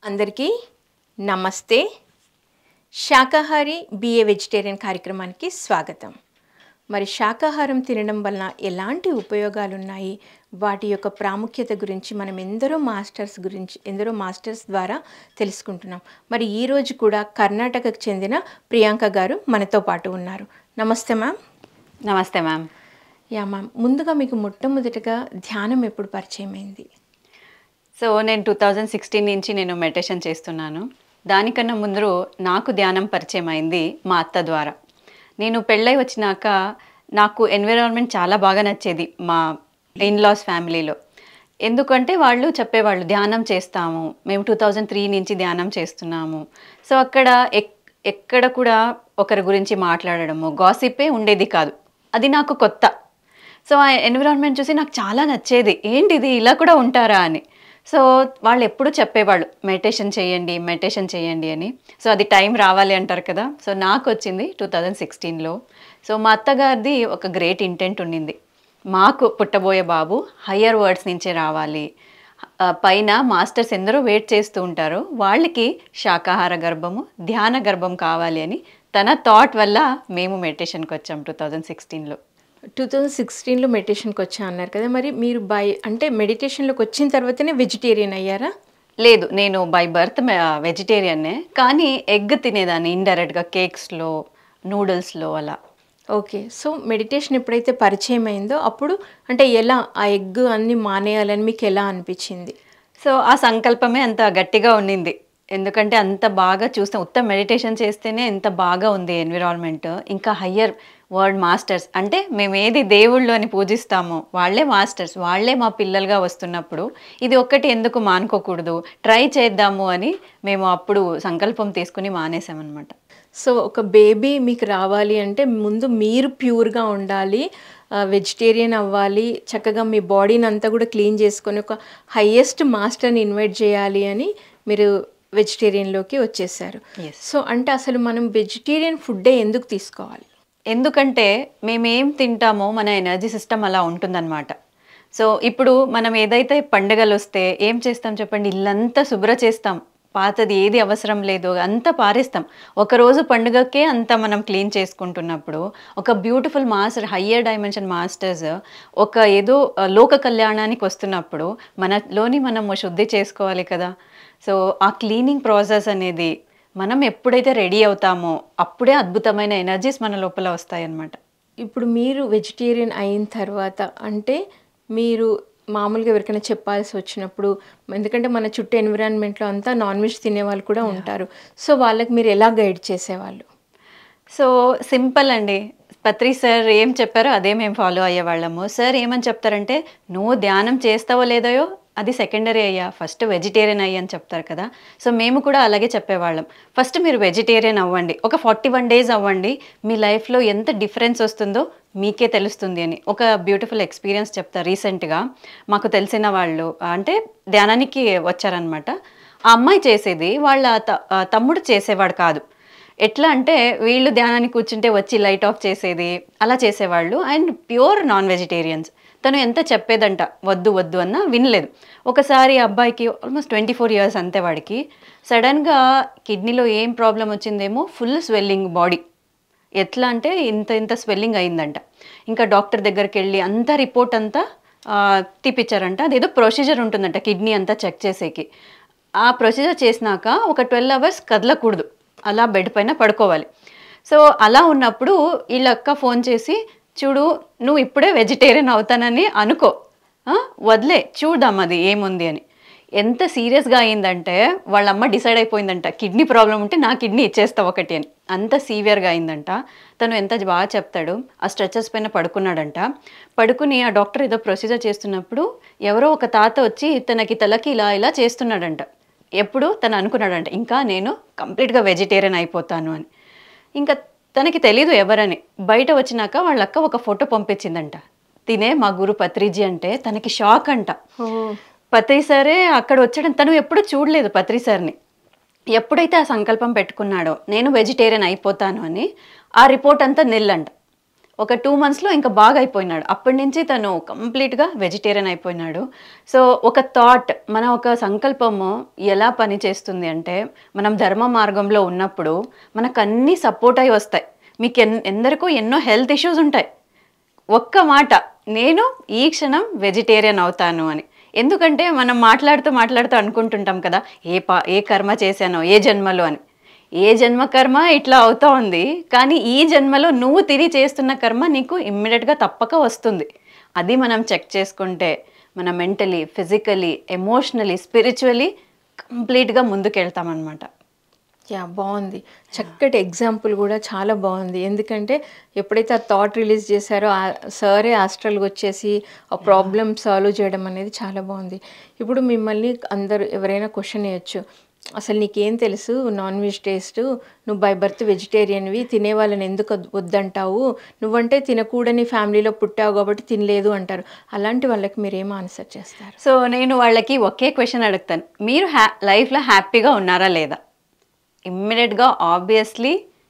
అందరికీ నమస్తే. శాకాహారి BA vegetarian కార్యక్రమానికి స్వాగతం. మరి శాకాహారం తినడం వలన ఎలాంటి ఉపయోగాలు ఉన్నాయి, వాటి యొక్క ప్రాముఖ్యత గురించి మనం ఎందరో మాస్టర్స్ ద్వారా తెలుసుకుంటున్నాం. మరి ఈరోజు కూడా కర్ణాటకకు చెందిన ప్రియాంక గారు మనతో పాటు ఉన్నారు. నమస్తే మ్యామ్. నమస్తే మ్యామ్. యా మ్యామ్, ముందుగా మీకు మొట్టమొదటిగా ధ్యానం ఎప్పుడు పరిచయం అయింది? సో నేను 2016 నుంచి నేను మెడిటేషన్ చేస్తున్నాను. దానికన్నా ముందు నాకు ధ్యానం పరిచయం అయింది మా అత్త ద్వారా. నేను పెళ్ళై వచ్చినాక నాకు ఎన్విరాన్మెంట్ చాలా బాగా నచ్చేది మా ఇన్లాస్ ఫ్యామిలీలో. ఎందుకంటే వాళ్ళు చెప్పేవాళ్ళు ధ్యానం చేస్తాము, మేము 2003 నుంచి ధ్యానం చేస్తున్నాము. సో అక్కడ ఎక్కడ కూడా ఒకరి గురించి మాట్లాడడము, గాసిపే ఉండేది కాదు. అది నాకు కొత్త. సో ఆ ఎన్విరాన్మెంట్ చూసి నాకు చాలా నచ్చేది, ఏంటిది ఇలా కూడా ఉంటారా అని. సో వాళ్ళు ఎప్పుడు చెప్పేవాళ్ళు మెడిటేషన్ చేయండి అని. సో అది టైం రావాలి అంటారు కదా. సో నాకు వచ్చింది 2016లో. సో మా అత్తగారిది ఒక గ్రేట్ ఇంటెంట్ ఉండింది, మాకు పుట్టబోయే బాబు హయ్యర్ వర్డ్స్ నుంచే రావాలి, పైన మాస్టర్స్ ఎందరో వెయిట్ చేస్తూ ఉంటారు, వాళ్ళకి శాకాహార గర్భము ధ్యాన గర్భం కావాలి అని తన థాట్ వల్ల మేము మెడిటేషన్కి వచ్చాం 2016లో. 2016లో మెడిటేషన్కి వచ్చా అన్నారు కదా. మరి మీరు మెడిటేషన్లోకి వచ్చిన తర్వాతనే వెజిటేరియన్ అయ్యారా? లేదు, నేను బై బర్త్ వెజిటేరియన్నే, కానీ ఎగ్ తినేదాన్ని ఇండైరెక్ట్గా, కేక్స్లో, నూడిల్స్లో అలా. ఓకే. సో మెడిటేషన్ ఎప్పుడైతే పరిచయం అయిందో అప్పుడు ఎలా ఆ ఎగ్ అన్నీ మానేయాలని మీకు ఎలా అనిపించింది? సో ఆ సంకల్పమే అంత గట్టిగా ఉండింది. ఎందుకంటే అంత బాగా చూస్తాం, ఉత్తమ మెడిటేషన్ చేస్తేనే ఎంత బాగా ఉంది ఎన్విరాన్మెంట్. ఇంకా హయ్యర్ వర్డ్ మాస్టర్స్ అంటే మేము ఏది దేవుళ్ళు అని పూజిస్తామో వాళ్ళే మాస్టర్స్, వాళ్ళే మా పిల్లలుగా వస్తున్నప్పుడు ఇది ఒక్కటి ఎందుకు మానుకోకూడదు, ట్రై చేద్దాము అని మేము అప్పుడు సంకల్పం తీసుకుని మానేసామన్నమాట. సో ఒక బేబీ మీకు రావాలి అంటే ముందు మీరు ప్యూర్గా ఉండాలి, వెజిటేరియన్ అవ్వాలి, చక్కగా మీ బాడీని అంతా కూడా క్లీన్ చేసుకొని ఒక హయ్యెస్ట్ మాస్టర్ని ఇన్వైట్ చేయాలి అని మీరు వెజిటేరియన్లోకి వచ్చేసారు. సో అసలు మనం వెజిటేరియన్ ఫుడ్డే ఎందుకు తీసుకోవాలి? ఎందుకంటే మేమేం తింటామో మన ఎనర్జీ సిస్టమ్ అలా ఉంటుందన్నమాట. సో ఇప్పుడు మనం ఏదైతే పండుగలు వస్తే ఏం చేస్తాం చెప్పండి, ఇల్లంతా శుభ్ర చేస్తాం, పాతది ఏది అవసరం లేదో అంతా పారేస్తాం. ఒకరోజు పండుగకే అంతా మనం క్లీన్ చేసుకుంటున్నప్పుడు ఒక beautiful master, higher dimension masters ఒక ఏదో లోక కళ్యాణానికి వస్తున్నప్పుడు మనలోని మనం శుద్ధి చేసుకోవాలి కదా. సో ఆ క్లీనింగ్ ప్రాసెస్ అనేది మనం ఎప్పుడైతే రెడీ అవుతామో అప్పుడే అద్భుతమైన ఎనర్జీస్ మన లోపల వస్తాయన్నమాట. ఇప్పుడు మీరు వెజిటేరియన్ అయిన తర్వాత మీరు మామూలుగా ఎవరికైనా చెప్పాల్సి వచ్చినప్పుడు, ఎందుకంటే మన చుట్టూ ఎన్విరాన్మెంట్లో అంతా నాన్ వెజ్ తినేవాళ్ళు కూడా ఉంటారు, సో వాళ్ళకి మీరు ఎలా గైడ్ చేసేవాళ్ళు? సో సింపుల్ అండి, పత్రి సార్ ఏం చెప్పారో అదే మేము ఫాలో అయ్యేవాళ్ళము. సార్ ఏమని చెప్తారంటే, నువ్వు ధ్యానం చేస్తావో లేదో అది సెకండరీ అయ్యా, ఫస్ట్ వెజిటేరియన్ అయ్యా అని చెప్తారు కదా. సో మేము కూడా అలాగే చెప్పేవాళ్ళం, ఫస్ట్ మీరు వెజిటేరియన్ అవ్వండి, ఒక 41 days అవ్వండి, మీ లైఫ్లో ఎంత డిఫరెన్స్ వస్తుందో మీకే తెలుస్తుంది అని. ఒక బ్యూటిఫుల్ ఎక్స్పీరియన్స్ చెప్తారు. రీసెంట్గా మాకు తెలిసిన వాళ్ళు ధ్యానానికి వచ్చారనమాట. ఆ అమ్మాయి చేసేది వాళ్ళ తమ్ముడు చేసేవాడు కాదు. ఎట్లా అంటే వీళ్ళు ధ్యానానికి కూర్చుంటే వచ్చి లైట్ ఆఫ్ చేసేది, అలా చేసేవాళ్ళు. And pure non vegetarians. తను ఎంత చెప్పేదంట, వద్దు వద్దు అన్నా వినలేదు. ఒకసారి అబ్బాయికి ఆల్మోస్ట్ 24 years అంతే, వాడికి సడన్గా కిడ్నీలో ఏం ప్రాబ్లం వచ్చిందేమో, ఫుల్ స్వెల్లింగ్ బాడీ, ఎట్లా అంటే ఇంత స్వెల్లింగ్ అయిందంట. ఇంకా డాక్టర్ దగ్గరికి వెళ్ళి అంతా రిపోర్ట్ అంతా తీపిచ్చారంట. అదేదో ప్రొసీజర్ ఉంటుందంట కిడ్నీ అంతా చెక్ చేసేకి. ఆ ప్రొసీజర్ చేసినాక ఒక 12 hours కదలకూడదు, అలా బెడ్ పైన పడుకోవాలి. సో అలా ఉన్నప్పుడు వీళ్ళక్క ఫోన్ చేసి, చూడు నువ్వు ఇప్పుడే వెజిటేరియన్ అవుతానని అనుకో, వదిలే చూద్దాం అది ఏముంది అని. ఎంత సీరియస్గా అయిందంటే వాళ్ళమ్మ డిసైడ్ అయిపోయిందంట, కిడ్నీ ప్రాబ్లం ఉంటే నా కిడ్నీ ఇచ్చేస్తావు ఒకటి అని. అంత సీవియర్గా అయిందంట. తను ఎంత బాగా చెప్తాడు, ఆ స్ట్రెచర్స్ పైన పడుకున్నాడంట. పడుకుని ఆ డాక్టర్ ఏదో ప్రొసీజర్ చేస్తున్నప్పుడు ఎవరో ఒక తాత వచ్చి తనకి తలకి ఇలా చేస్తున్నాడంట. ఎప్పుడు తను అనుకున్నాడంట, ఇంకా నేను కంప్లీట్గా వెజిటేరియన్ అయిపోతాను అని. ఇంకా తనకి తెలీదు ఎవరని. బయట వచ్చినాక వాళ్ళక్క ఒక ఫోటో పంపించిందంట, తినే మా గురు పత్రిజీ అంటే. తనకి షాక్ అంట. పత్రి సరే అక్కడ వచ్చాడని తను ఎప్పుడు చూడలేదు పత్రి సార్ని. ఎప్పుడైతే ఆ సంకల్పం పెట్టుకున్నాడో నేను వెజిటేరియన్ అయిపోతాను అని, ఆ రిపోర్ట్ అంతా నిల్లంట. ఒక 2 మంత్స్లో ఇంకా బాగా అయిపోయినాడు. అప్పటి నుంచి తను కంప్లీట్గా వెజిటేరియన్ అయిపోయినాడు. సో ఒక థాట్, మన ఒక సంకల్పము ఎలా పనిచేస్తుంది అంటే, మనం ధర్మ మార్గంలో ఉన్నప్పుడు మనకు అన్నీ సపోర్ట్ అయి వస్తాయి. మీకు ఎందరికో ఎన్నో హెల్త్ ఇష్యూస్ ఉంటాయి. ఒక్క మాట, నేను ఈ క్షణం వెజిటేరియన్ అవుతాను అని. ఎందుకంటే మనం మాట్లాడుతూ అనుకుంటుంటాం కదా, ఏ కర్మ చేశానో ఏ జన్మలో అని. ఏ జన్మ కర్మ ఇట్లా అవుతా ఉంది, కానీ ఈ జన్మలో నువ్వు తిరిగి చేస్తున్న కర్మ నీకు ఇమ్మీడియట్గా తప్పక వస్తుంది. అది మనం చెక్ చేసుకుంటే మన మెంటలీ, ఫిజికలీ, ఎమోషనలీ, స్పిరిచువలీ కంప్లీట్గా ముందుకెళ్తామన్నమాట. బాగుంది. చక్కటి ఎగ్జాంపుల్ కూడా చాలా బాగుంది. ఎందుకంటే ఎప్పుడైతే ఆ థాట్ రిలీజ్ చేశారో సరే ఆస్ట్రల్కి వచ్చేసి ఆ ప్రాబ్లమ్ సాల్వ్ చేయడం అనేది చాలా బాగుంది. ఇప్పుడు మిమ్మల్ని అందరూ ఎవరైనా క్వశ్చన్ వేయచ్చు, అసలు నీకేం తెలుసు నాన్ వెజ్ టేస్ట్, నువ్వు బై బర్త్ వెజిటేరియన్వి, తినే వాళ్ళని ఎందుకు వద్దంటావు, నువ్వంటే తినకూడని ఫ్యామిలీలో పుట్టావు కాబట్టి తినలేదు అంటారు. అలాంటి వాళ్ళకి మీరు ఏం ఆన్సర్ చేస్తారు? సో నేను వాళ్ళకి ఒకే క్వశ్చన్ అడుగుతాను, మీరు లైఫ్లో హ్యాపీగా ఉన్నారా లేదా? ఇమ్మీడియట్గా ఆబ్వియస్లీ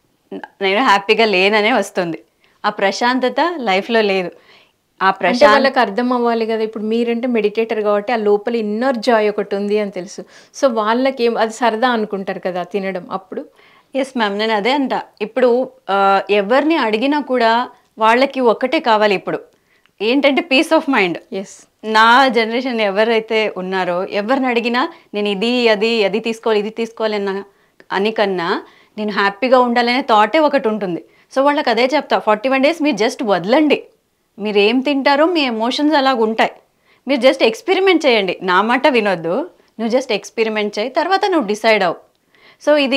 నేను హ్యాపీగా లేననే వస్తుంది. ఆ ప్రశాంతత లైఫ్లో లేదు. ఆ వాళ్ళకి అర్థం అవ్వాలి కదా. ఇప్పుడు మీరంటే మెడిటేటర్ కాబట్టి ఆ లోపల ఇన్నర్ జాయ్ ఒకటి ఉంది అని తెలుసు. సో వాళ్ళకి అది సరదా అనుకుంటారు కదా తినడం. అప్పుడు ఎస్ మ్యామ్, నేను అదే అంట. ఇప్పుడు ఎవరిని అడిగినా కూడా వాళ్ళకి ఒక్కటే కావాలి. ఇప్పుడు ఏంటంటే పీస్ ఆఫ్ మైండ్. ఎస్, నా జనరేషన్ ఎవరైతే ఉన్నారో ఎవరిని అడిగినా నేను అది తీసుకోవాలి, ఇది తీసుకోవాలి అని కన్నా నేను హ్యాపీగా ఉండాలనే థాటే ఒకటి ఉంటుంది. సో వాళ్ళకి అదే చెప్తా, 41 days మీరు జస్ట్ వదలండి. మీరు ఏం తింటారో మీ ఎమోషన్స్ అలాగ ఉంటాయి. మీరు జస్ట్ ఎక్స్పెరిమెంట్ చేయండి. నా మాట వినొద్దు, నువ్వు జస్ట్ ఎక్స్పెరిమెంట్ చేయి, తర్వాత నువ్వు డిసైడ్ అవ్వు. సో ఇది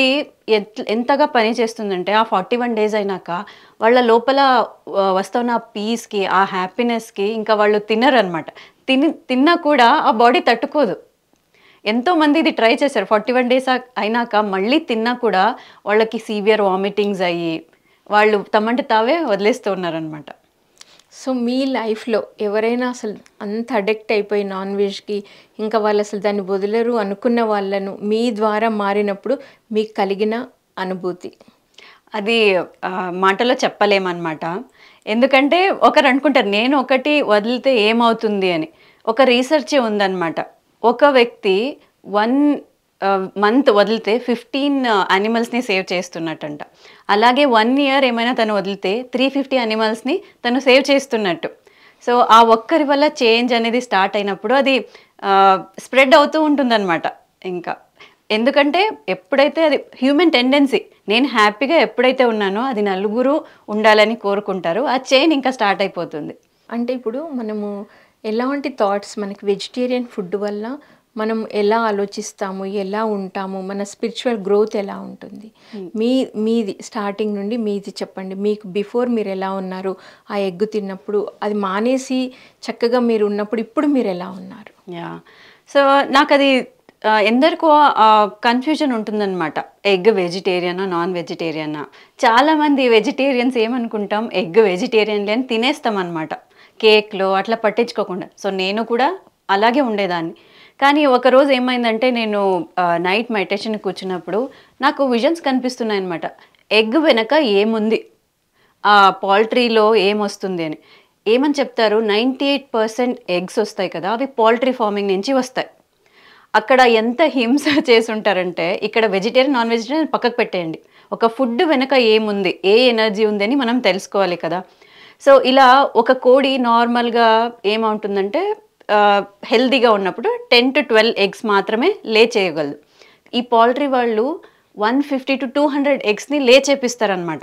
ఎంతగా పని చేస్తుందంటే ఆ 41 days అయినాక వాళ్ళ లోపల వస్తున్న పీస్కి, ఆ హ్యాపీనెస్కి ఇంకా వాళ్ళు తినరనమాట. తిన్నా కూడా ఆ బాడీ తట్టుకోదు. ఎంతోమంది ఇది ట్రై చేశారు. 41 days అయినాక మళ్ళీ తిన్నా కూడా వాళ్ళకి సివియర్ వామిటింగ్స్ అయ్యి వాళ్ళు తమంటే తావే వదిలేస్తూ ఉన్నారనమాట. సో మీ లైఫ్లో ఎవరైనా అసలు అంత అడిక్ట్ అయిపోయి నాన్ వెజ్కి, ఇంకా వాళ్ళు అసలు దాన్ని వదలరు అనుకున్న వాళ్ళను మీ ద్వారా మారినప్పుడు మీకు కలిగిన అనుభూతి? అది మాటలో చెప్పలేమన్నమాట. ఎందుకంటే ఒకరు అనుకుంటారు నేను ఒకటి వదిలితే ఏమవుతుంది అని. ఒక రీసెర్చ్ ఉందన్నమాట. ఒక వ్యక్తి 1 month వదిలితే 15 యానిమల్స్ని సేవ్ చేస్తున్నట్టంట. అలాగే 1 year ఏమైనా తను వదిలితే 350 యానిమల్స్ని తను సేవ్ చేస్తున్నట్టు. సో ఆ ఒక్కరి వల్ల చేంజ్ అనేది స్టార్ట్ అయినప్పుడు అది స్ప్రెడ్ అవుతూ ఉంటుందన్నమాట. ఇంకా ఎందుకంటే ఎప్పుడైతే అది హ్యూమన్ టెండెన్సీ, నేను హ్యాపీగా ఎప్పుడైతే ఉన్నానో అది నలుగురు ఉండాలని కోరుకుంటారు. ఆ చైన్ ఇంకా స్టార్ట్ అయిపోతుంది. అంటే ఇప్పుడు మనము ఎలాంటి థాట్స్ మనకి వెజిటేరియన్ ఫుడ్ వల్ల మనం ఎలా ఆలోచిస్తాము, ఎలా ఉంటాము, మన స్పిరిచువల్ గ్రోత్ ఎలా ఉంటుంది? మీది స్టార్టింగ్ నుండి మీది చెప్పండి. మీకు బిఫోర్ మీరు ఎలా ఉన్నారు, ఆ ఎగ్ తిన్నప్పుడు అది మానేసి చక్కగా మీరు ఉన్నప్పుడు, ఇప్పుడు మీరు ఎలా ఉన్నారు? సో నాకు అది ఎందరికో కన్ఫ్యూజన్ ఉంటుందన్నమాట. ఎగ్ వెజిటేరియనా నాన్ వెజిటేరియనా? చాలామంది వెజిటేరియన్స్ ఏమనుకుంటాం, ఎగ్ వెజిటేరియన్లే అని తినేస్తాం అనమాట, కేక్లో అట్లా పట్టించుకోకుండా. సో నేను కూడా అలాగే ఉండేదాన్ని. కానీ ఒకరోజు ఏమైందంటే నేను నైట్ మెడిటేషన్ కూర్చున్నప్పుడు నాకు విజన్స్ కనిపిస్తున్నాయి అనమాట. ఎగ్ వెనక ఏముంది, ఆ పౌల్ట్రీలో ఏమొస్తుంది అని. ఏమని చెప్తారు, 98% ఎగ్స్ వస్తాయి కదా, అవి పౌల్ట్రీ ఫార్మింగ్ నుంచి వస్తాయి. అక్కడ ఎంత హింస చేసి ఉంటారంటే, ఇక్కడ వెజిటేరియన్ నాన్ వెజిటేరియన్ పక్కకు పెట్టేయండి, ఒక ఫుడ్ వెనక ఏముంది, ఏ ఎనర్జీ ఉందని మనం తెలుసుకోవాలి కదా. సో ఇలా ఒక కోడి నార్మల్గా ఏమవుతుందంటే హెల్దీగా ఉన్నప్పుడు 10 to 12 eggs మాత్రమే లే చేయగలదు. ఈ పౌల్ట్రీ వాళ్ళు 150 to 200 ఎగ్స్ని లే చేపిస్తారనమాట.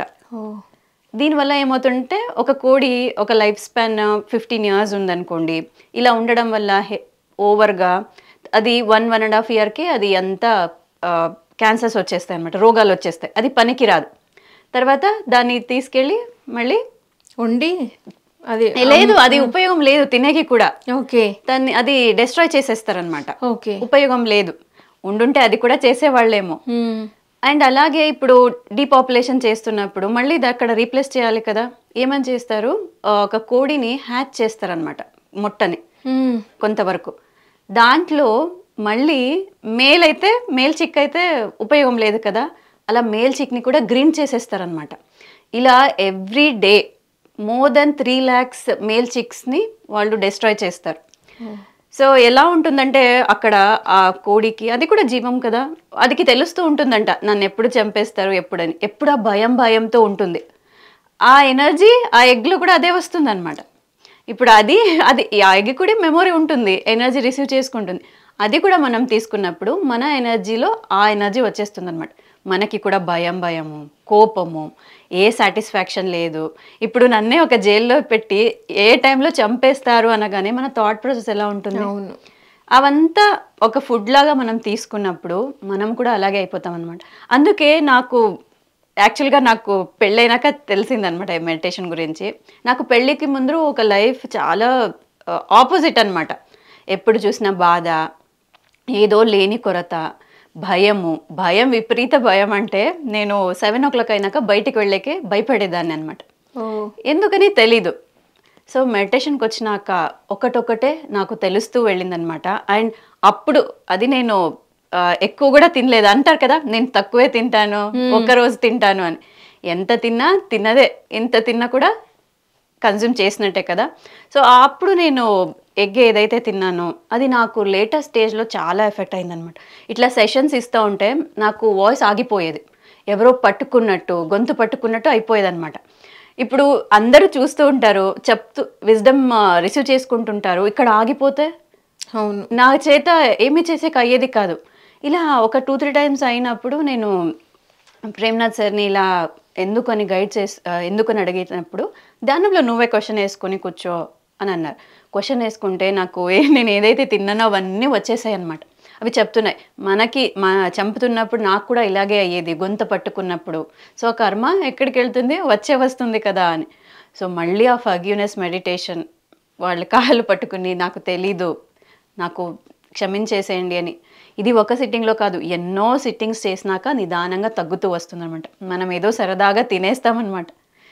దీనివల్ల ఏమవుతుందంటే ఒక కోడి ఒక లైఫ్ స్పాన్ 15 years ఉందనుకోండి. ఇలా ఉండడం వల్ల ఓవర్గా అది 1.5 yearకి అది అంతా క్యాన్సర్స్ వచ్చేస్తాయి అనమాట, రోగాలు వచ్చేస్తాయి. అది పనికి రాదు. తర్వాత దాన్ని తీసుకెళ్ళి మళ్ళీ వండి అది లేదు, అది ఉపయోగం లేదు తినేకి కూడా. ఓకే, దాన్ని అది డిస్ట్రాయ్ చేసేస్తారనమాట. ఓకే, ఉపయోగం లేదు. ఉండుంటే అది కూడా చేసేవాళ్ళేమో. అండ్ అలాగే ఇప్పుడు డీపాపులేషన్ చేస్తున్నప్పుడు మళ్ళీ అక్కడ రీప్లేస్ చేయాలి కదా. ఏమని చేస్తారు, ఒక కోడిని హ్యాచ్ చేస్తారనమాట, మొట్టని కొంతవరకు. దాంట్లో మళ్ళీ మేల్ చిక్ అయితే ఉపయోగం లేదు కదా, అలా మేల్ చిక్ని కూడా గ్రీన్ చేసేస్తారనమాట. ఇలా every day more than 3 lakhs male చిక్స్ని వాళ్ళు డిస్ట్రాయ్ చేస్తారు. సో ఎలా ఉంటుందంటే అక్కడ ఆ కోడికి, అది కూడా జీవం కదా, అదికి తెలుస్తూ ఉంటుందంట నన్ను ఎప్పుడు చంపేస్తారు ఎప్పుడని, ఎప్పుడు ఆ భయంతో ఉంటుంది. ఆ ఎనర్జీ ఆ ఎగ్లో కూడా అదే వస్తుంది అనమాట. ఇప్పుడు అది ఆ ఎగ్ కూడా మెమొరీ ఉంటుంది, ఎనర్జీ రిసీవ్ చేసుకుంటుంది. అది కూడా మనం తీసుకున్నప్పుడు మన ఎనర్జీలో ఆ ఎనర్జీ వచ్చేస్తుంది అనమాట. మనకి కూడా భయము, కోపము, ఏ సాటిస్ఫాక్షన్ లేదు. ఇప్పుడు నన్నే ఒక జైల్లో పెట్టి ఏ టైంలో చంపేస్తారు అనగానే మన థాట్ ప్రాసెస్ ఎలా ఉంటుంది? అవును. అవంతా ఒక ఫుడ్ లాగా మనం తీసుకున్నప్పుడు మనం కూడా అలాగే అయిపోతాం అనమాట. అందుకే యాక్చువల్గా నాకు పెళ్ళైనాక తెలిసిందనమాట ఈ మెడిటేషన్ గురించి. నాకు పెళ్ళికి ముందు ఒక లైఫ్ చాలా ఆపోజిట్ అనమాట. ఎప్పుడు చూసినా బాధ, ఏదో లేని కొరత, భయం, విపరీత భయం. అంటే నేను 7 o'clock అయినాక బయటికి వెళ్ళేకే భయపడేదాన్ని అనమాట. ఎందుకని తెలీదు. సో మెడిటేషన్కి వచ్చినాక ఒకటొకటే నాకు తెలుస్తూ వెళ్ళిందనమాట. అండ్ అప్పుడు అది నేను ఎక్కువ కూడా తినలేదు. అంటారు కదా నేను తక్కువే తింటాను, ఒక్కరోజు తింటాను అని. ఎంత తిన్నా తిన్నదే, ఎంత తిన్నా కూడా కన్జ్యూమ్ చేసినట్టే కదా. సో అప్పుడు నేను ఎగ్ ఏదైతే తిన్నానో అది నాకు లేటెస్ట్ స్టేజ్లో చాలా ఎఫెక్ట్ అయిందనమాట. ఇట్లా సెషన్స్ ఇస్తూ ఉంటే నాకు వాయిస్ ఆగిపోయేది, ఎవరో పట్టుకున్నట్టు, గొంతు పట్టుకున్నట్టు అయిపోయేదన్నమాట. ఇప్పుడు అందరూ చూస్తూ ఉంటారు, విజ్డమ్ రిసీవ్ చేసుకుంటుంటారు, ఇక్కడ ఆగిపోతే అవును, నా చేత ఏమి చేసేకి అయ్యేది కాదు. ఇలా ఒక 2-3 times అయినప్పుడు నేను ప్రేమ్నాథ్ సార్ని ఇలా ఎందుకని ఎందుకని అడిగినప్పుడు, ధ్యానంలో నువ్వే క్వశ్చన్ వేసుకొని కూర్చో అని అన్నారు. క్వశ్చన్ వేసుకుంటే నాకు నేను ఏదైతే తిన్నానో అవన్నీ వచ్చేసాయి అనమాట. అవి చెప్తున్నాయి, చంపుతున్నప్పుడు నాకు కూడా ఇలాగే అయ్యేది, గొంతు పట్టుకున్నప్పుడు. సో కర్మ ఎక్కడికి వెళ్తుంది, వస్తుంది కదా అని. సో మళ్ళీ ఆ ఫర్గివ్నెస్ మెడిటేషన్, వాళ్ళ కాళ్ళు పట్టుకుని నాకు తెలీదు, నాకు క్షమించేసేయండి అని. ఇది ఒక సిట్టింగ్లో కాదు, ఎన్నో సిట్టింగ్స్ చేసినాక నిదానంగా తగ్గుతూ వస్తుందన్నమాట. మనం ఏదో సరదాగా తినేస్తామన్నమాట.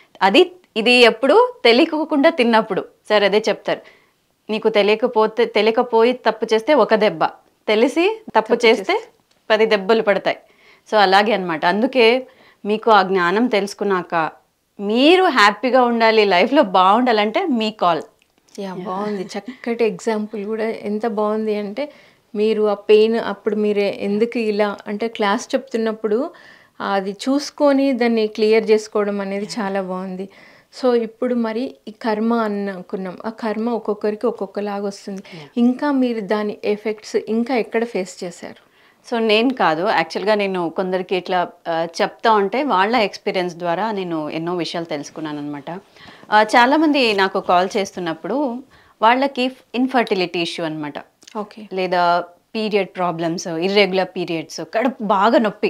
ఇది ఎప్పుడు తెలియకుండా తిన్నప్పుడు సార్ అదే చెప్తారు, నీకు తెలియకపోయి తప్పు చేస్తే ఒక దెబ్బ, తెలిసి తప్పు చేస్తే 10 దెబ్బలు పడతాయి. సో అలాగే అనమాట. అందుకే మీకు ఆ జ్ఞానం తెలుసుకున్నాక మీరు హ్యాపీగా ఉండాలి, లైఫ్లో బాగుండాలంటే మీ కాల్. బాగుంది, చక్కటి ఎగ్జాంపుల్ కూడా. ఎంత బాగుంది అంటే మీరు ఆ పెయిన్ అప్పుడు మీరు ఎందుకు ఇలా అంటే క్లాస్ చెప్తున్నప్పుడు అది చూసుకొని దాన్ని క్లియర్ చేసుకోవడం అనేది చాలా బాగుంది. సో ఇప్పుడు మరి ఈ కర్మ అనుకున్నాం, ఆ కర్మ ఒక్కొక్కరికి ఒక్కొక్కలాగా వస్తుంది. ఇంకా మీరు దాని ఎఫెక్ట్స్ ఇంకా ఎక్కడ ఫేస్ చేశారు? సో నేను కాదు, యాక్చువల్గా నేను కొందరికి ఇట్లా చెప్తా ఉంటే వాళ్ళ ఎక్స్పీరియన్స్ ద్వారా నేను ఎన్నో విషయాలు తెలుసుకున్నాను అనమాట. చాలామంది నాకు కాల్ చేస్తున్నప్పుడు వాళ్ళకి ఇన్ఫర్టిలిటీ ఇష్యూ అనమాట. ఓకే. లేదా పీరియడ్ ప్రాబ్లమ్స్, ఇర్రెగ్యులర్ పీరియడ్స్, కడుపు బాగా నొప్పి,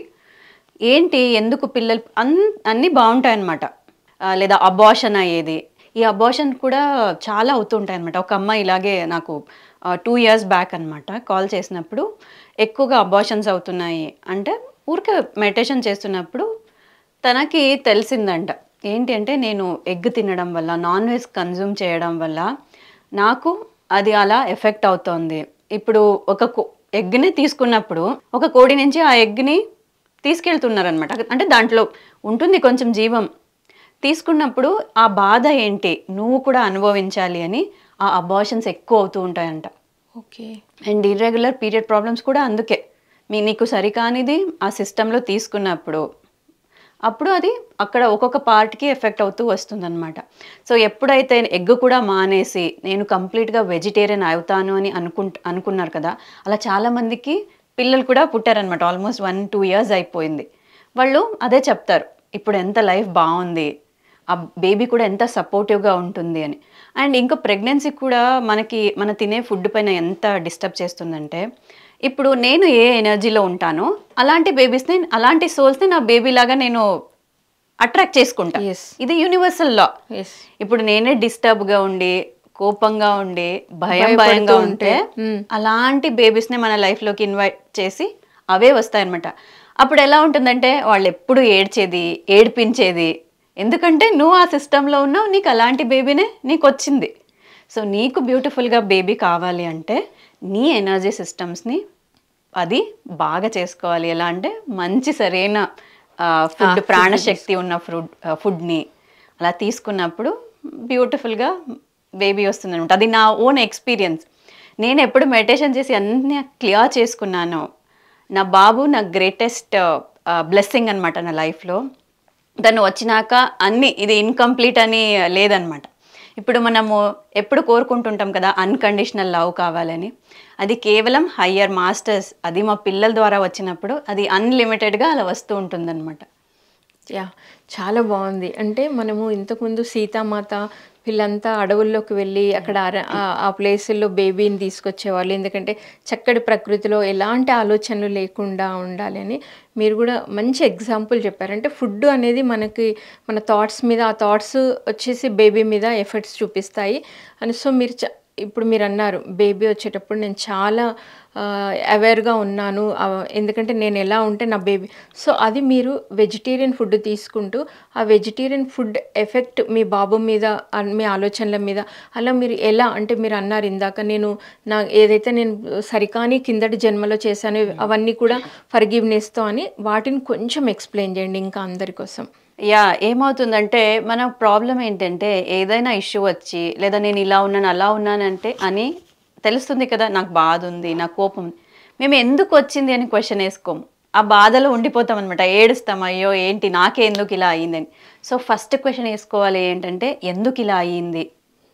ఏంటి ఎందుకు పిల్లలు అన్నీ బాగుంటాయన్నమాట. లేదా అబార్షన్ అయ్యేది. ఈ అబార్షన్ కూడా చాలా అవుతుంటాయి అనమాట. ఒక అమ్మాయి ఇలాగే నాకు 2 years బ్యాక్ అనమాట కాల్ చేసినప్పుడు, ఎక్కువగా అబార్షన్స్ అవుతున్నాయి అంటే ఊరికే మెడిటేషన్ చేస్తున్నప్పుడు తనకి తెలిసిందంట. ఏంటి అంటే నేను ఎగ్ తినడం వల్ల, నాన్ వెజ్ కన్జ్యూమ్ చేయడం వల్ల నాకు అది అలా ఎఫెక్ట్ అవుతోంది. ఇప్పుడు ఒక ఎగ్ని తీసుకున్నప్పుడు ఒక కోడి నుంచి ఆ ఎగ్ని తీసుకెళ్తున్నారనమాట. అంటే దాంట్లో ఉంటుంది కొంచెం జీవం. తీసుకున్నప్పుడు ఆ బాధ ఏంటి నువ్వు కూడా అనుభవించాలి అని ఆ అబార్షన్స్ ఎక్కువ అవుతూ ఉంటాయంట. Okay. And irregular period problems కూడా అందుకే. నీకు సరికానిది ఆ సిస్టంలో తీసుకున్నప్పుడు అప్పుడు అది అక్కడ ఒక్కొక్క పార్ట్కి ఎఫెక్ట్ అవుతూ వస్తుందన్నమాట. సో ఎప్పుడైతే ఎగ్ కూడా మానేసి నేను కంప్లీట్గా వెజిటేరియన్ అవుతాను అని అనుకున్నారు కదా, అలా చాలామందికి పిల్లలు కూడా పుట్టారనమాట. ఆల్మోస్ట్ 1-2 years అయిపోయింది. వాళ్ళు అదే చెప్తారు, ఇప్పుడు ఎంత లైఫ్ బాగుంది, ఆ బేబీ కూడా ఎంత సపోర్టివ్గా ఉంటుంది అని. అండ్ ఇంకా ప్రెగ్నెన్సీ కూడా మన తినే ఫుడ్ పైన ఎంత డిస్టర్బ్ చేస్తుందంటే, ఇప్పుడు నేను ఏ ఎనర్జీలో ఉంటానో అలాంటి బేబీస్ని, అలాంటి సోల్స్ని నా బేబీ లాగా నేను అట్రాక్ట్ చేసుకుంటా. ఇది యూనివర్సల్ లా. ఇప్పుడు నేనే డిస్టర్బ్గా ఉండి, కోపంగా ఉండి, భయంగా ఉంటే అలాంటి బేబీస్ని మన లైఫ్లోకి ఇన్వైట్ చేసి అవే వస్తాయన్నమాట. అప్పుడు ఎలా ఉంటుందంటే వాళ్ళు ఎప్పుడు ఏడ్పించేది, ఎందుకంటే నువ్వు ఆ సిస్టంలో ఉన్నావు, నీకు అలాంటి బేబీనే నీకు వచ్చింది. సో నీకు బ్యూటిఫుల్గా బేబీ కావాలి అంటే నీ ఎనర్జీ సిస్టమ్స్ని అది బాగా చేసుకోవాలి. ఎలా అంటే మంచి సరైన ఫుడ్, ప్రాణశక్తి ఉన్న ఫుడ్ని అలా తీసుకున్నప్పుడు బ్యూటిఫుల్గా బేబీ వస్తుంది అనమాట. అది నా ఓన్ ఎక్స్పీరియన్స్. నేను ఎప్పుడు మెడిటేషన్ చేసి అన్నీ క్లియర్ చేసుకున్నాను. నా బాబు నా గ్రేటెస్ట్ బ్లెస్సింగ్ అనమాట నా లైఫ్లో. తను వచ్చినాక అన్నీ ఇది ఇన్కంప్లీట్ అని లేదనమాట. ఇప్పుడు మనము ఎప్పుడు కోరుకుంటుంటాం కదా అన్కండిషనల్ లవ్ కావాలని, అది కేవలం హయ్యర్ మాస్టర్స్, అది మా పిల్లల ద్వారా వచ్చినప్పుడు అది అన్లిమిటెడ్గా అలా వస్తూ ఉంటుందన్నమాట. యా, చాలా బాగుంది. అంటే మనము ఇంతకుముందు సీతామాత వీళ్ళంతా అడవుల్లోకి వెళ్ళి అక్కడ ఆ ప్లేసుల్లో బేబీని తీసుకొచ్చేవాళ్ళు, ఎందుకంటే చక్కటి ప్రకృతిలో ఎలాంటి ఆలోచనలు లేకుండా ఉండాలని. మీరు కూడా మంచి ఎగ్జాంపుల్ చెప్పారు. అంటే ఫుడ్ అనేది మనకి మన థాట్స్ మీద, ఆ థాట్స్ వచ్చేసి బేబీ మీద ఎఫెక్ట్స్ చూపిస్తాయి అని. సో మీరు ఇప్పుడు మీరు అన్నారు బేబీ వచ్చేటప్పుడు నేను చాలా అవేర్గా ఉన్నాను, ఎందుకంటే నేను ఎలా ఉంటే నా బేబీ. సో అది మీరు వెజిటేరియన్ ఫుడ్ తీసుకుంటూ ఆ వెజిటేరియన్ ఫుడ్ ఎఫెక్ట్ మీ బాబు మీద, మీ ఆలోచనల మీద అలా మీరు ఎలా, అంటే మీరు అన్నారు ఇందాక నేను ఏదైతే నేను సరికాని కిందటి జన్మలో చేశానో అవన్నీ కూడా ఫర్గివ్నెస్తో అని, వాటిని కొంచెం ఎక్స్ప్లెయిన్ చేయండి ఇంకా అందరి కోసం. యా, ఏమవుతుందంటే మన ప్రాబ్లం ఏంటంటే ఏదైనా ఇష్యూ వచ్చి లేదా నేను ఇలా ఉన్నాను అలా ఉన్నానంటే అని తెలుస్తుంది కదా, నాకు బాధ ఉంది, నాకు కోపం ఉంది, మేము ఎందుకు వచ్చింది అని క్వశ్చన్ వేసుకోము. ఆ బాధలో ఉండిపోతాం అనమాట, ఏడుస్తాం, అయ్యో ఏంటి నాకే ఎందుకు ఇలా అయ్యిందని. సో ఫస్ట్ క్వశ్చన్ వేసుకోవాలి ఏంటంటే ఎందుకు ఇలా అయ్యింది,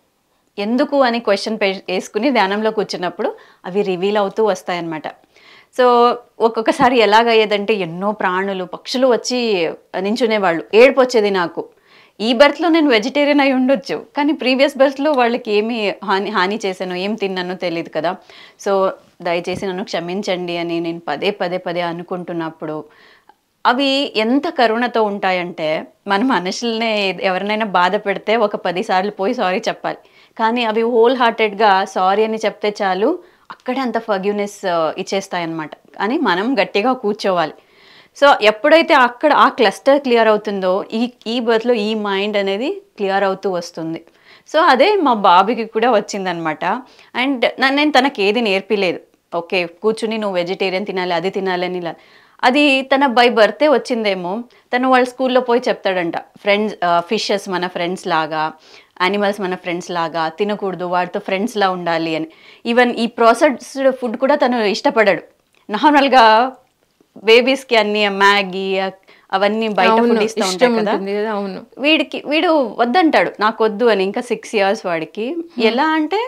ఎందుకు అని క్వశ్చన్ వేసుకుని ధ్యానంలో కూర్చున్నప్పుడు అవి రివీల్ అవుతూ వస్తాయన్నమాట. సో ఒక్కొక్కసారి ఎలాగయ్యేదంటే ఎన్నో ప్రాణులు పక్షులు వచ్చి నించునేవాళ్ళు, ఏడుపు వచ్చేది నాకు. ఈ బర్త్లో నేను వెజిటేరియన్ అయి ఉండొచ్చు, కానీ ప్రీవియస్ బర్త్లో వాళ్ళకి ఏమి హాని చేశానో ఏం తిన్నానో తెలియదు కదా. సో దయచేసి నన్ను క్షమించండి అని నేను పదే పదే పదే అనుకుంటున్నప్పుడు అవి ఎంత కరుణతో ఉంటాయంటే, మన మనుషులనే ఎవరినైనా బాధ పెడితే ఒక 10 సార్లు పోయి సారీ చెప్పాలి, కానీ అవి హోల్ హార్టెడ్గా సారీ అని చెప్తే చాలు, అక్కడే అంత ఫర్గివ్నెస్ ఇచ్చేస్తాయన్నమాట. అని మనం గట్టిగా కూర్చోవాలి. సో ఎప్పుడైతే అక్కడ ఆ క్లస్టర్ క్లియర్ అవుతుందో ఈ బర్త్లో ఈ మైండ్ అనేది క్లియర్ అవుతూ వస్తుంది. సో అదే మా బాబుకి కూడా వచ్చిందనమాట. అండ్ నేను తనకి ఏది నేర్పిలేదు, ఓకే కూర్చుని నువ్వు వెజిటేరియన్ తినాలి అది తినాలని, అది తన బై బర్తే వచ్చిందేమో. తను వాళ్ళ స్కూల్లో పోయి చెప్తాడంట, ఫ్రెండ్స్ ఫిషెస్ మన ఫ్రెండ్స్ లాగా, యానిమల్స్ మన ఫ్రెండ్స్ లాగా తినకూడదు, వాటితో ఫ్రెండ్స్లా ఉండాలి అని. ఈవెన్ ఈ ప్రాసెస్డ్ ఫుడ్ కూడా తను ఇష్టపడాడు. నార్మల్గా బేబీస్కి అన్ని మ్యాగీ అవన్నీ బయట ఫుడ్ ఇస్తూ ఉంటాయి కదా, వీడు వద్దంటాడు, నాకు వద్దు అని. ఇంకా 6 years వాడికి. ఎలా అంటే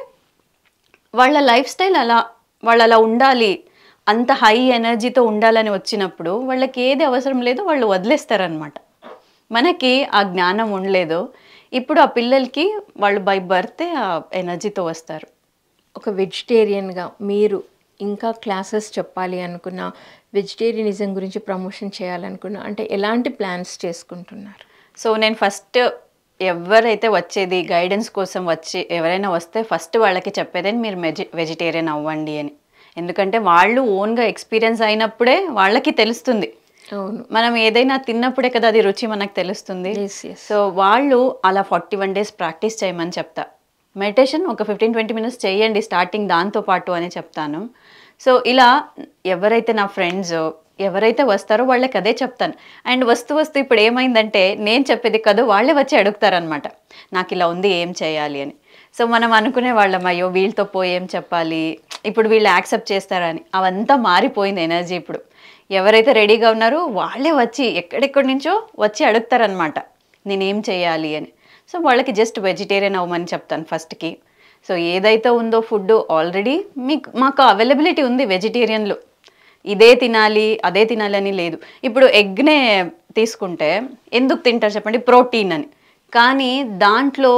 వాళ్ళ లైఫ్ స్టైల్ అలా, వాళ్ళు అలా ఉండాలి, అంత హై ఎనర్జీతో ఉండాలని వచ్చినప్పుడు వాళ్ళకి ఏది అవసరం లేదో వాళ్ళు వదిలేస్తారనమాట. మనకి ఆ జ్ఞానం ఉండలేదు. ఇప్పుడు ఆ పిల్లలకి వాళ్ళు బై బర్తే ఆ ఎనర్జీతో వస్తారు. ఒక వెజిటేరియన్గా మీరు ఇంకా క్లాసెస్ చెప్పాలి అనుకున్న, వెజిటేరియనిజం గురించి ప్రమోషన్ చేయాలనుకున్నా, అంటే ఎలాంటి ప్లాన్స్ చేసుకుంటున్నారు? సో నేను ఫస్ట్ ఎవరైతే వచ్చేది గైడెన్స్ కోసం వచ్చి ఎవరైనా వస్తే ఫస్ట్ వాళ్ళకి చెప్పేదని మీరు వెజిటేరియన్ అవ్వండి అని. ఎందుకంటే వాళ్ళు ఓన్గా ఎక్స్పీరియన్స్ అయినప్పుడే వాళ్ళకి తెలుస్తుంది. మనం ఏదైనా తిన్నప్పుడే కదా అది రుచి మనకు తెలుస్తుంది. సో వాళ్ళు అలా 41 days ప్రాక్టీస్ చేయమని చెప్తా. మెడిటేషన్ ఒక 15-20 minutes చేయండి స్టార్టింగ్ దాంతోపాటు అని చెప్తాను. సో ఇలా ఎవరైతే నా ఫ్రెండ్స్ ఎవరైతే వస్తారో వాళ్ళకి అదే చెప్తాను. అండ్ వస్తూ ఇప్పుడు ఏమైందంటే నేను చెప్పేది కాదు, వాళ్ళే వచ్చి అడుగుతారనమాట, నాకు ఇలా ఉంది ఏం చేయాలి అని. సో మనం అనుకునే వాళ్ళం, అయ్యో వీళ్ళతో పోయి ఏం చెప్పాలి, ఇప్పుడు వీళ్ళు యాక్సెప్ట్ చేస్తారని. అవంతా మారిపోయింది ఎనర్జీ. ఇప్పుడు ఎవరైతే రెడీగా ఉన్నారో వాళ్ళే వచ్చి ఎక్కడెక్కడి నుంచో వచ్చి అడుగుతారనమాట నేనేం చేయాలి అని. సో వాళ్ళకి జస్ట్ వెజిటేరియన్ అవ్వమని చెప్తాను ఫస్ట్కి. సో ఏదైతే ఉందో ఫుడ్ ఆల్రెడీ మాకు అవైలబిలిటీ ఉంది వెజిటేరియన్లో, ఇదే తినాలి అదే తినాలి అని లేదు. ఇప్పుడు ఎగ్నే తీసుకుంటే ఎందుకు తింటారు చెప్పండి, ప్రోటీన్ అని. కానీ దాంట్లో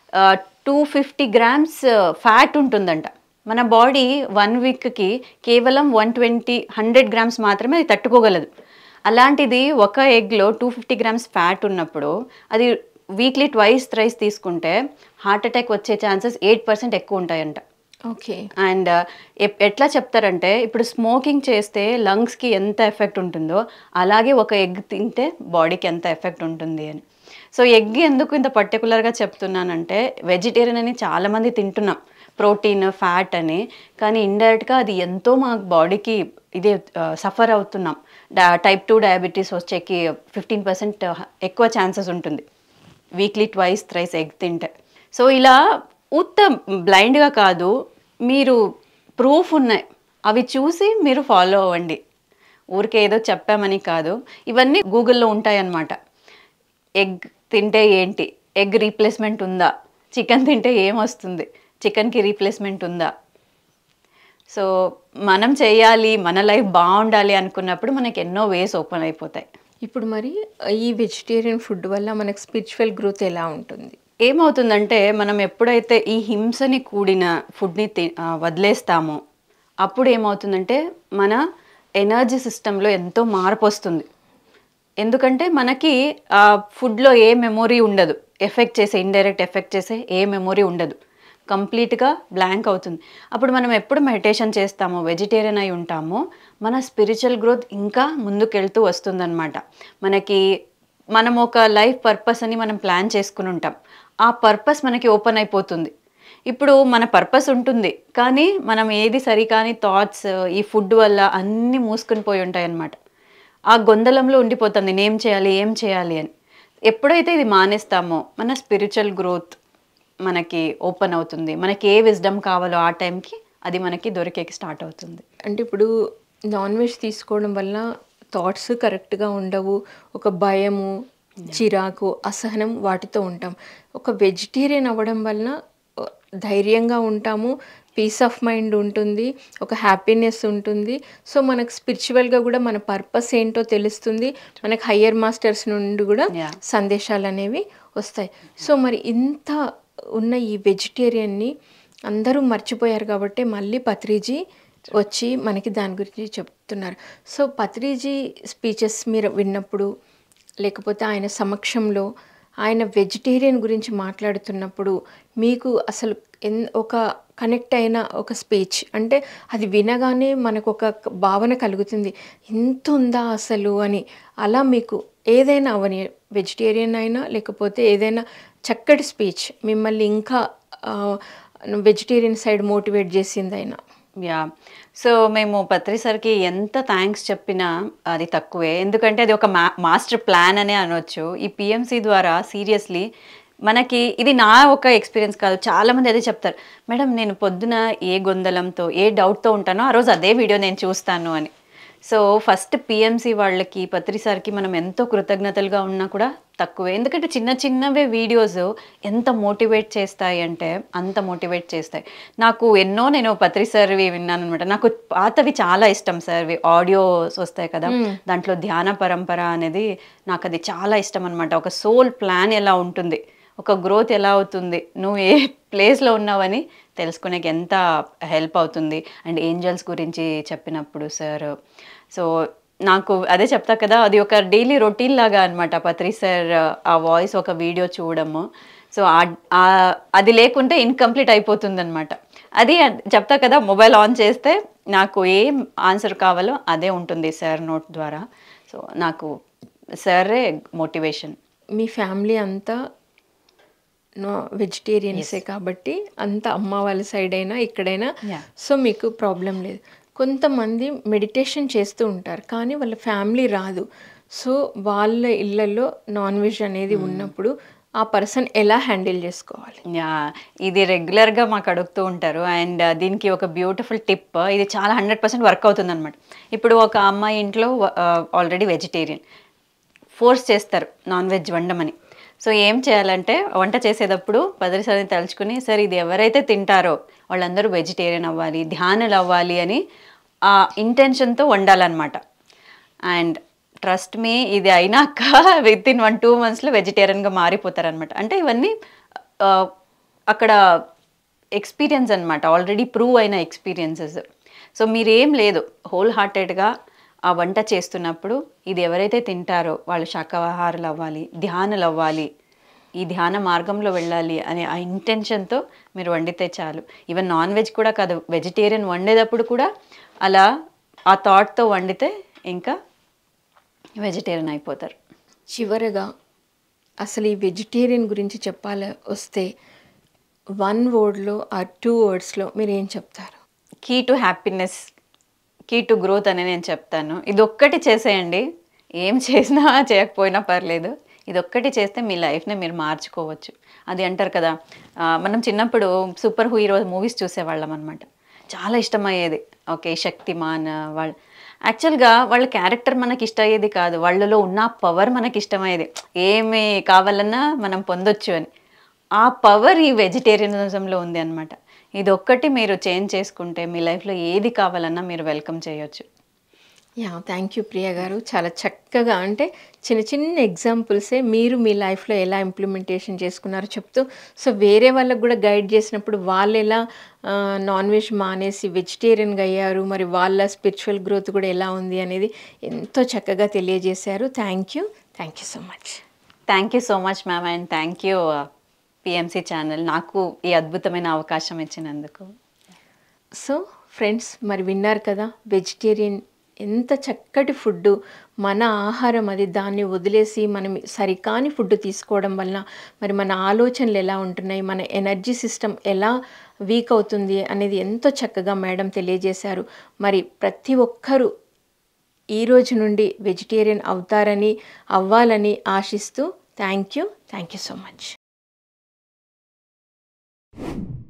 250 grams ఫ్యాట్ ఉంటుందంట. మన బాడీ 1 weekకి కేవలం 100 grams మాత్రమే అది తట్టుకోగలదు. అలాంటిది ఒక ఎగ్లో 250 grams ఫ్యాట్ ఉన్నప్పుడు అది వీక్లీ 2-3 తీసుకుంటే హార్ట్ అటాక్ వచ్చే ఛాన్సెస్ 8% ఎక్కువ ఉంటాయంట. ఓకే. అండ్ ఎట్లా చెప్తారంటే, ఇప్పుడు స్మోకింగ్ చేస్తే లంగ్స్కి ఎంత ఎఫెక్ట్ ఉంటుందో అలాగే ఒక ఎగ్ తింటే బాడీకి ఎంత ఎఫెక్ట్ ఉంటుంది అని. సో ఎగ్ ఎందుకు ఇంత పర్టికులర్గా చెప్తున్నానంటే, వెజిటేరియన్ అని చాలామంది తింటున్నాం ప్రోటీన్ ఫ్యాట్ అని, కానీ ఇండైరెక్ట్గా అది ఎంతో మా బాడీకి ఇదే సఫర్ అవుతున్నాం. type 2 డయాబెటీస్ వచ్చేకి 15% ఎక్కువ ఛాన్సెస్ ఉంటుంది. వీక్లీ ట్వైస్ థ్రైస్ ఎగ్ తింటే. సో ఇలా ఉత్త బ్లైండ్గా కాదు, మీరు ప్రూఫ్ ఉన్నాయి, అవి చూసి మీరు ఫాలో అవ్వండి. ఊరికే ఏదో చెప్పామని కాదు, ఇవన్నీ గూగుల్లో ఉంటాయన్నమాట. ఎగ్ తింటే ఏంటి, ఎగ్ రీప్లేస్మెంట్ ఉందా, చికెన్ తింటే ఏమొస్తుంది, చికెన్కి రీప్లేస్మెంట్ ఉందా. సో మనం చేయాలి, మన లైఫ్ బాగుండాలి అనుకున్నప్పుడు మనకి ఎన్నో వేస్ ఓపెన్ అయిపోతాయి. ఇప్పుడు మరి ఈ వెజిటేరియన్ ఫుడ్ వల్ల మనకు స్పిరిచువల్ గ్రోత్ ఎలా ఉంటుంది? ఏమవుతుందంటే మనం ఎప్పుడైతే ఈ హింసని కూడిన ఫుడ్ని వదిలేస్తామో అప్పుడు ఏమవుతుందంటే మన ఎనర్జీ సిస్టంలో ఎంతో మార్పు వస్తుంది. ఎందుకంటే మనకి ఆ ఫుడ్లో ఏ మెమొరీ ఉండదు, ఎఫెక్ట్ చేసే ఇండైరెక్ట్ ఎఫెక్ట్ చేసే ఏ మెమొరీ ఉండదు, కంప్లీట్గా బ్లాంక్ అవుతుంది. అప్పుడు మనం ఎప్పుడు మెడిటేషన్ చేస్తామో, వెజిటేరియన్ అయి ఉంటామో, మన స్పిరిచువల్ గ్రోత్ ఇంకా ముందుకెళ్తూ వస్తుందన్నమాట. మనం ఒక లైఫ్ పర్పస్ అని మనం ప్లాన్ చేసుకుని ఉంటాం, ఆ పర్పస్ మనకి ఓపెన్ అయిపోతుంది. ఇప్పుడు మన పర్పస్ ఉంటుంది కానీ మనం ఏది సరికాని థాట్స్ ఈ ఫుడ్ వల్ల అన్నీ మూసుకుని పోయి ఉంటాయి అన్నమాట. ఆ గొందలంలో ఉండిపోతుంది ఏం చేయాలి ఏం చేయాలి అని. ఎప్పుడైతే ఇది మానేస్తామో మన స్పిరిచువల్ గ్రోత్ మనకి ఓపెన్ అవుతుంది. మనకి ఏ విజ్డమ్ కావాలో ఆ టైంకి అది మనకి దొరికేకి స్టార్ట్ అవుతుంది. అంటే ఇప్పుడు నాన్ వెజ్ తీసుకోవడం వల్ల థాట్స్ కరెక్ట్గా ఉండవు, ఒక భయము, చిరాకు, అసహనం వాటితో ఉంటాం. ఒక వెజిటేరియన్ అవ్వడం వలన ధైర్యంగా ఉంటాము, పీస్ ఆఫ్ మైండ్ ఉంటుంది, ఒక హ్యాపీనెస్ ఉంటుంది. సో మనకు స్పిరిచువల్గా కూడా మన పర్పస్ ఏంటో తెలుస్తుంది, మనకు హయ్యర్ మాస్టర్స్ నుండి కూడా సందేశాలు అనేవి వస్తాయి. సో మరి ఇంత ఉన్న ఈ వెజిటేరియన్ని అందరూ మర్చిపోయారు కాబట్టి మళ్ళీ పత్రిజీ వచ్చి మనకి దాని గురించి చెప్తున్నారు. సో పత్రిజీ స్పీచెస్ మీరు విన్నప్పుడు, లేకపోతే ఆయన సమక్షంలో ఆయన వెజిటేరియన్ గురించి మాట్లాడుతున్నప్పుడు మీకు అసలు ఒక కనెక్ట్ అయిన ఒక స్పీచ్ అంటే అది వినగానే మనకు ఒక భావన కలుగుతుంది, ఇంత ఉందా అసలు అని. అలా మీకు ఏదైనా అవని, వెజిటేరియన్ అయినా లేకపోతే ఏదైనా చక్కటి స్పీచ్ మిమ్మల్ని ఇంకా వెజిటేరియన్ సైడ్ మోటివేట్ చేసిందైనా? యా, సో మేము పత్రి సార్కి ఎంత థ్యాంక్స్ చెప్పినా అది తక్కువే. ఎందుకంటే అది ఒక మాస్టర్ ప్లాన్ అనే అనొచ్చు. ఈ పిఎంసి ద్వారా సీరియస్లీ మనకి ఇది నా ఒక ఎక్స్పీరియన్స్ కాదు, చాలామంది అదే చెప్తారు, మేడం నేను పొద్దున ఏ గొందలంతో ఏ డౌట్తో ఉంటానో ఆ రోజు అదే వీడియో నేను చూస్తాను అని. సో ఫస్ట్ పిఎంసి వాళ్ళకి, పత్రి సార్కి మనం ఎంతో కృతజ్ఞతలుగా ఉన్నా కూడా తక్కువే. ఎందుకంటే చిన్న చిన్నవే వీడియోస్ ఎంత మోటివేట్ చేస్తాయి అంటే అంత మోటివేట్ చేస్తాయి. నేను పత్రి సార్వి విన్నాను అనమాట. నాకు పాతవి చాలా ఇష్టం సార్వి, ఆడియోస్ వస్తాయి కదా, దాంట్లో ధ్యాన పరంపర అనేది నాకు అది చాలా ఇష్టం అనమాట. ఒక సోల్ ప్లాన్ ఎలా ఉంటుంది, ఒక గ్రోత్ ఎలా అవుతుంది, నువ్వు ఏ ప్లేస్లో ఉన్నావని తెలుసుకునేకి ఎంత హెల్ప్ అవుతుంది. అండ్ ఏంజల్స్ గురించి చెప్పినప్పుడు సార్, సో నాకు అదే చెప్తా కదా, అది ఒక డైలీ రొటీన్ లాగా అనమాట. పత్రి సార్ ఆ వాయిస్ ఒక వీడియో చూడము, సో అది లేకుంటే ఇన్కంప్లీట్ అయిపోతుంది అనమాట. అది చెప్తా కదా, మొబైల్ ఆన్ చేస్తే నాకు ఏం ఆన్సర్ కావాలో అదే ఉంటుంది సార్ నోట్ ద్వారా. సో నాకు సారే మోటివేషన్. మీ ఫ్యామిలీ అంతా వెజిటేరియన్సే కాబట్టి అంత అమ్మ వాళ్ళ సైడ్ అయినా ఇక్కడైనా, సో మీకు ప్రాబ్లం లేదు. కొంతమంది మెడిటేషన్ చేస్తూ ఉంటారు కానీ వాళ్ళ ఫ్యామిలీ రాదు. సో వాళ్ళ ఇళ్ళల్లో నాన్ వెజ్ అనేది ఉన్నప్పుడు ఆ పర్సన్ ఎలా హ్యాండిల్ చేసుకోవాలి? ఇది రెగ్యులర్గా మాకు అడుగుతూ ఉంటారు. అండ్ దీనికి ఒక బ్యూటిఫుల్ టిప్, ఇది చాలా 100% వర్క్ అవుతుంది అనమాట. ఇప్పుడు ఒక అమ్మాయి ఇంట్లో ఆల్రెడీ వెజిటేరియన్, ఫోర్స్ చేస్తారు నాన్ వెజ్ వండమని. సో ఏం చేయాలంటే వంట చేసేటప్పుడు పత్రి సార్ని తలుచుకుని, సార్ ఇది ఎవరైతే తింటారో వాళ్ళందరూ వెజిటేరియన్ అవ్వాలి, ధ్యానులు అవ్వాలి అని ఆ ఇంటెన్షన్తో వండాలన్నమాట. అండ్ ట్రస్ట్ మీ, ఇది అయినాక విత్ ఇన్ 1-2 monthsలో వెజిటేరియన్గా మారిపోతారనమాట. అంటే ఇవన్నీ అక్కడ ఎక్స్పీరియన్స్ అనమాట, ఆల్రెడీ ప్రూవ్ అయిన ఎక్స్పీరియన్సెస్. సో మీరేం లేదు, హోల్ హార్టెడ్గా ఆ వంట చేస్తున్నప్పుడు ఇది ఎవరైతే తింటారో వాళ్ళు శాకాహారులు అవ్వాలి, ధ్యానులు అవ్వాలి, ఈ ధ్యాన మార్గంలో వెళ్ళాలి అనే ఆ ఇంటెన్షన్తో మీరు వండితే చాలు. ఈవెన్ నాన్ వెజ్ కూడా కాదు, వెజిటేరియన్ వండేటప్పుడు కూడా అలా ఆ థాట్తో వండితే ఇంకా వెజిటేరియన్ అయిపోతారు. చివరగా అసలు ఈ వెజిటేరియన్ గురించి చెప్పాలి వస్తే 1 wordలో ఆ 2 wordsలో మీరు ఏం చెప్తారు? Key to happiness, key to growth అని నేను చెప్తాను. ఇది ఒక్కటి చేసేయండి, ఏం చేసినా చేయకపోయినా పర్లేదు, ఇదొక్కటి చేస్తే మీ లైఫ్ని మీరు మార్చుకోవచ్చు. అది అంటారు కదా, మనం చిన్నప్పుడు సూపర్ హీరో మూవీస్ చూసేవాళ్ళం అనమాట. చాలా ఇష్టమయ్యేది. ఓకే, శక్తిమాన్ వాళ్ళు యాక్చువల్గా వాళ్ళ క్యారెక్టర్ మనకి ఇష్టమయ్యేది కాదు, వాళ్ళలో ఉన్న పవర్ మనకి ఇష్టమయ్యేది. ఏమి కావాలన్నా మనం పొందొచ్చు అని. ఆ పవర్ ఈ వెజిటేరియనిజంలో ఉంది అనమాట. ఇదొక్కటి మీరు చేంజ్ చేసుకుంటే మీ లైఫ్లో ఏది కావాలన్నా మీరు వెల్కమ్ చేయొచ్చు. థ్యాంక్ యూ ప్రియ గారు. చాలా చక్కగా అంటే చిన్న చిన్న ఎగ్జాంపుల్సే మీరు మీ లైఫ్లో ఎలా ఇంప్లిమెంటేషన్ చేసుకున్నారో చెప్తూ, సో వేరే వాళ్ళకు కూడా గైడ్ చేసినప్పుడు వాళ్ళు ఎలా నాన్ వెజ్ మానేసి వెజిటేరియన్గా అయ్యారు, మరి వాళ్ళ స్పిరిచువల్ గ్రోత్ కూడా ఎలా ఉంది అనేది ఎంతో చక్కగా తెలియజేశారు. Thank you so much. Thank you so much ma'am, and thank you PMC channel నాకు ఈ అద్భుతమైన అవకాశం ఇచ్చినందుకు. సో ఫ్రెండ్స్, మరి విన్నారు కదా, వెజిటేరియన్ ఎంత చక్కటి ఫుడ్డు, మన ఆహారం అది, దాన్ని వదిలేసి మనం సరికాని ఫుడ్ తీసుకోవడం వల్ల మరి మన ఆలోచనలు ఎలా ఉంటున్నాయి, మన ఎనర్జీ సిస్టమ్ ఎలా వీక్ అవుతుంది అనేది ఎంతో చక్కగా మేడం తెలియజేశారు. మరి ప్రతి ఒక్కరూ ఈ రోజు నుండి వెజిటేరియన్ అవ్వాలని ఆశిస్తూ థ్యాంక్ యూ సో మచ్.